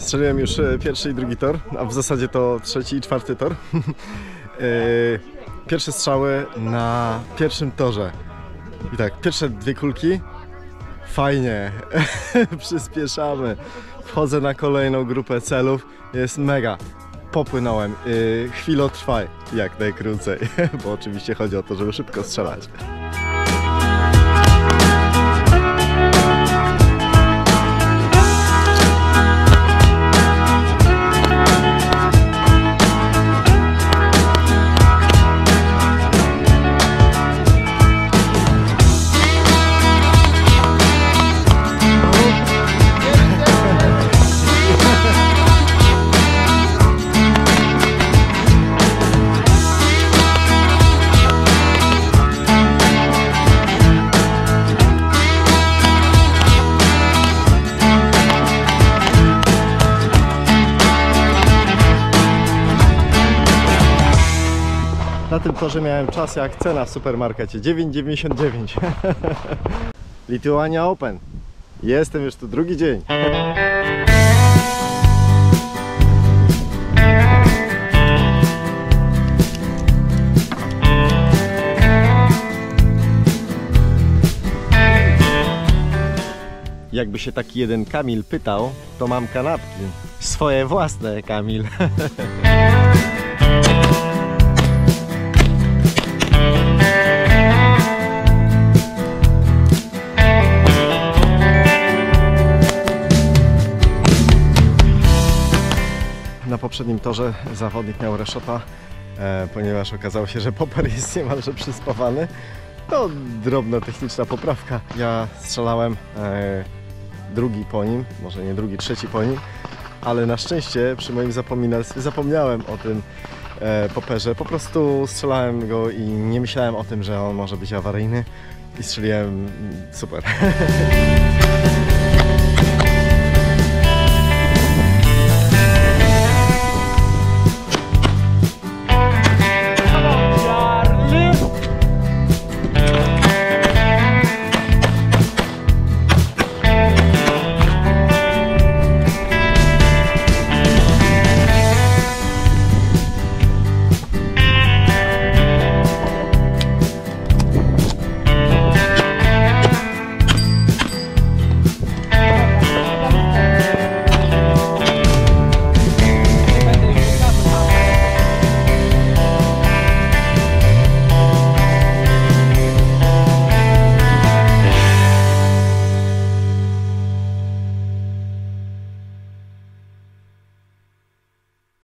Strzeliłem już pierwszy i drugi tor, a w zasadzie to trzeci i czwarty tor. Pierwsze strzały na pierwszym torze. I tak, pierwsze dwie kulki. Fajnie, przyspieszamy. Wchodzę na kolejną grupę celów. Jest mega. Popłynąłem. Chwilę trwaj, jak najkrócej, bo oczywiście chodzi o to, żeby szybko strzelać. Na tym torze miałem czas jak cena w supermarkecie, 9,99. Lithuania Open. Jestem już tu drugi dzień. Jakby się taki jeden Kamil pytał, to mam kanapki. Swoje własne, Kamil. Na poprzednim torze zawodnik miał reszota, ponieważ okazało się, że popper jest niemalże przyspawany. To drobna techniczna poprawka. Ja strzelałem drugi po nim, może nie drugi, trzeci po nim, ale na szczęście przy moim zapominalstwie zapomniałem o tym popperze. Po prostu strzelałem go i nie myślałem o tym, że on może być awaryjny i strzeliłem super.